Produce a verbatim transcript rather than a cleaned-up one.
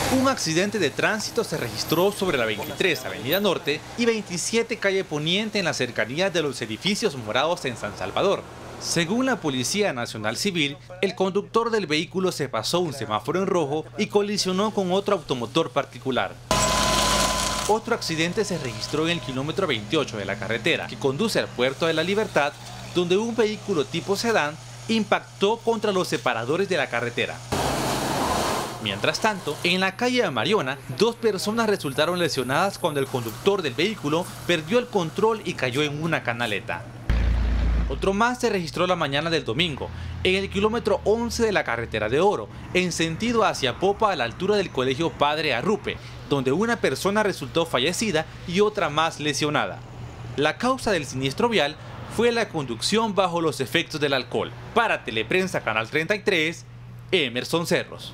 Un accidente de tránsito se registró sobre la veintitrés Avenida Norte y veintisiete Calle Poniente en las cercanías de los edificios morados en San Salvador. Según la Policía Nacional Civil, el conductor del vehículo se pasó un semáforo en rojo y colisionó con otro automotor particular. Otro accidente se registró en el kilómetro veintiocho de la carretera que conduce al Puerto de la Libertad, donde un vehículo tipo sedán impactó contra los separadores de la carretera. Mientras tanto, en la calle Amariona, dos personas resultaron lesionadas cuando el conductor del vehículo perdió el control y cayó en una canaleta. Otro más se registró la mañana del domingo, en el kilómetro once de la carretera de Oro, en sentido hacia Popa a la altura del colegio Padre Arrupe, donde una persona resultó fallecida y otra más lesionada. La causa del siniestro vial fue la conducción bajo los efectos del alcohol. Para Teleprensa Canal treinta y tres, Emerson Cerros.